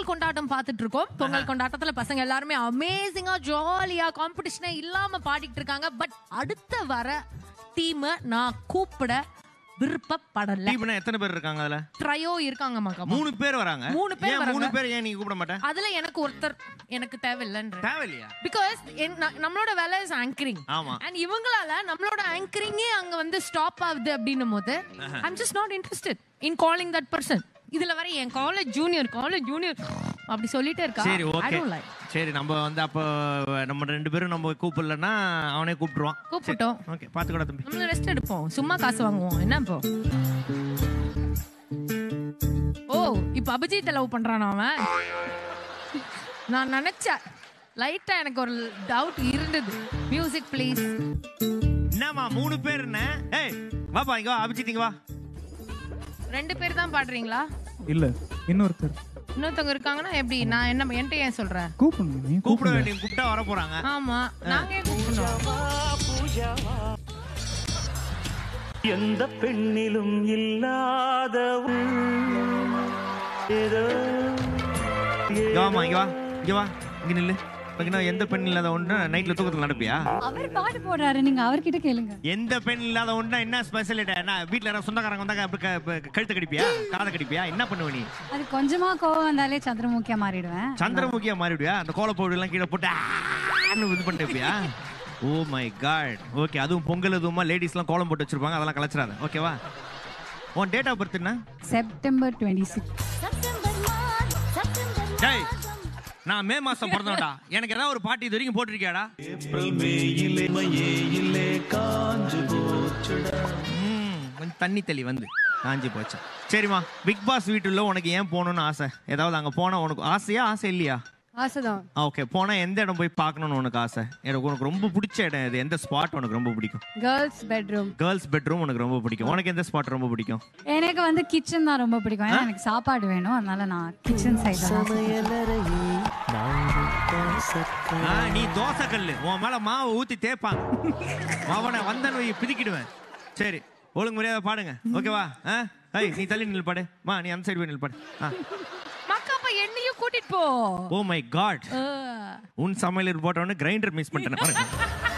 பொங்கல் கொண்டாட்டம் பார்த்துட்டு இருக்கோம். பொங்கல் கொண்டாட்டத்துல பசங்க எல்லாருமே அமேசிங்கா ஜாலியா காம்படிஷனே இல்லாம பாடிட்டு இருக்காங்க. பட் அடுத்த வர டீம் நான் கூப்பிட விருப்பப்படல. டீம்னா எத்தனை பேர் இருக்காங்க அதுல? ட்ரையோ இருக்காங்க மகா. 3 பேர் வராங்க. 3 பேர் வராங்க. 3 பேர் ஏன் நீங்க கூப்பிட மாட்டே? அதுல எனக்கு ஒருத்தர் எனக்கு தேவையில்லைன்ற. தேவையில்லையா? பிகாஸ் நம்மளோட வேலை இஸ் ஆங்கரிங். ஆமா. அண்ட் இவங்களால நம்மளோட ஆங்கரிங்கே அங்க வந்து ஸ்டாப் ஆகுது அப்படின்னும் போது I am just not interested in calling that person. இதுல வர என் காலேஜ் ஜூனியர் அப்படி சொல்லிட்டே இருக்கா. சரி ஓகே. சரி நம்ம வந்து அப்ப நம்ம 2 பேரும் நம்ம கூப்பிடலன்னா அவனே கூப்பிடுவான். கூப்பிட்டோம். ஓகே பாத்துக்கடா தம்பி. நம்ம ரெஸ்ட் எடுப்போம். சும்மா காசு வாங்குவோம். என்ன இப்போ? ஓ இப்போ அபிஜித் லவ் பண்றானா அவன்? நான் நினைச்சேன் லைட்டா எனக்கு ஒரு டவுட் இருந்தது. Music please. என்னம்மா 3 பேர் என்ன? ஏய் வாப்பா இங்க வா. அபிஜித் இங்க வா. 2 பேர் தான் பாடுறீங்களா? இல்ல இன்னொருத்தவங்க இருக்காங்கன்னா எப்படி? நான் என்ன என்கிட்ட ஏன் சொல்றேன்? கூப்பிட வேண்டிய கூப்பிட்டா வர போறாங்க. ஆமா நாங்க ஏன் கூப்பிடணும்? எந்த பெண்ணிலும் இல்லாத இங்க வா இங்க நில்லு. எந்த பெண் இல்லாத ஒண்ணு நைட்ல தூக்கத்துல நடப்பியா? அவர் பாட்டு போடுறாரு, நீங்க அவர்கிட்ட கேளுங்க. எந்த பெண் இல்லாத ஒண்ணு என்ன ஸ்பெஷலிட்டி? என்ன வீட்ல யாராவது சொந்தக்காரங்க வந்தாங்க கழுத்து கடிப்பியா, காதை கடிப்பியா, என்ன பண்ணுவ நீ? அது கொஞ்சமா கோவம் வந்தாலே சந்திரமுகியா மாறிடுவேன். சந்திரமுகியா மாறிடுவியா? அந்த கோல பவுடர் எல்லாம் கீழே போட்டு இது பண்ணிருப்பியா? Oh my god. ஓகே அதுவும் பொங்கல் எதுவுமா லேடிஸ் எல்லாம் கோலம் போட்டு வச்சிருப்பாங்க, அதெல்லாம் கலைச்சிடாத. ஓகேவா? உன் டேட் ஆஃப் பர்த் என்ன? செப்டம்பர் 26. டேய் நான் மே மாசம் பிறந்தோம்டா. எனக்கு ஏதாவது ஒரு பாட்டு இது வரைக்கும் போட்டிருக்கியாடா? ஏப்ரல் மேயிலே மயேயிலே காஞ்சு போச்சுடா. கொஞ்சம் தண்ணி தெளி வந்து காஞ்சி போச்சு. சரிம்மா பிக் பாஸ் வீட்டுல உனக்கு ஏன் போகணும்னு ஆசை? ஏதாவது அங்க போனா உனக்கு ஆசையா ஆசை இல்லையா? ஆசைதான். ஓகே போனா எந்த இடம் போய் பார்க்கணும்னு உனக்கு ஆசை? எனக்கு உனக்கு ரொம்ப பிடிச்ச இடம் எது? எந்த ஸ்பாட் உனக்கு ரொம்ப பிடிக்கும்? Girls bedroom. கேர்ள்ஸ் பெட்ரூம் உனக்கு ரொம்ப பிடிக்கும். உனக்கு எந்த ஸ்பாட் ரொம்ப பிடிக்கும்? எனக்கு வந்து கிச்சன் தான் ரொம்ப பிடிக்கும். ஏன்னா எனக்கு சாப்பாடு வேணும், அதனால நான் கிச்சன் சைடு. நீ தோசை கல்லு, உன் மேல மாவை ஊத்தி தேப்பாங்க. அவனை வந்தன் பிதிக்கிடுவேன். சரி ஒழுங்கு முறையாக பாடுங்க. ஓகேவா? நீ தள்ளி நில் பாடு. நீ அந்த சைடு போய் நில் பாடு. என்னையும் கூட்டிட்டு போ. Oh my god. உன் சமையல் போட்டவொன்னு கிரைண்டர் மிஸ் பண்ணிட்டேன் பாருங்க.